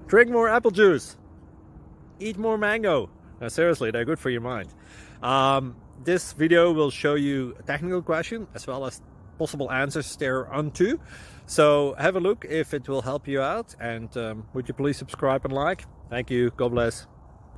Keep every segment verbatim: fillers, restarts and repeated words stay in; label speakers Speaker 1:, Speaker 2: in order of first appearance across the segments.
Speaker 1: Drink more apple juice. Eat more mango. No, seriously, they're good for your mind. Um, this video will show you a technical question as well as possible answers thereunto. So have a look if it will help you out, and um, would you please subscribe and like? Thank you. God bless.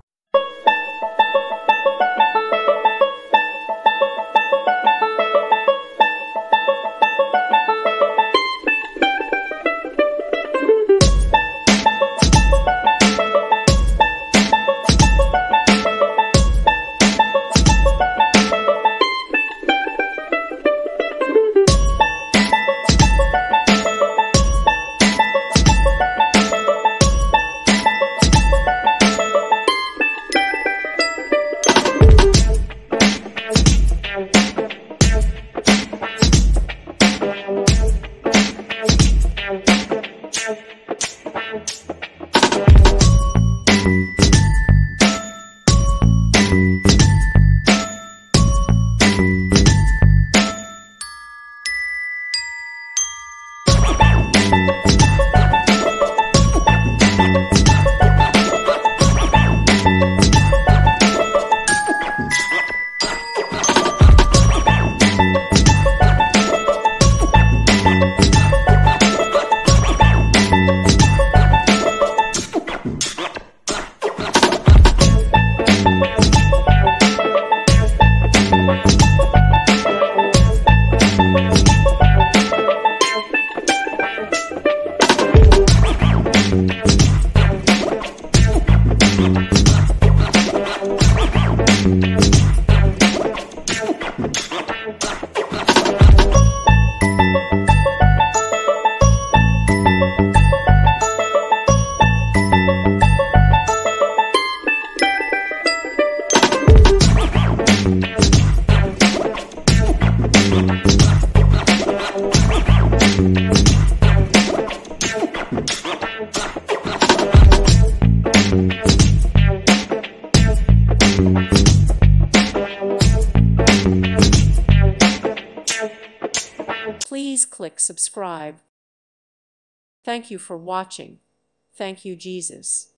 Speaker 2: Please click subscribe. Thank you for watching. Thank you, Jesus.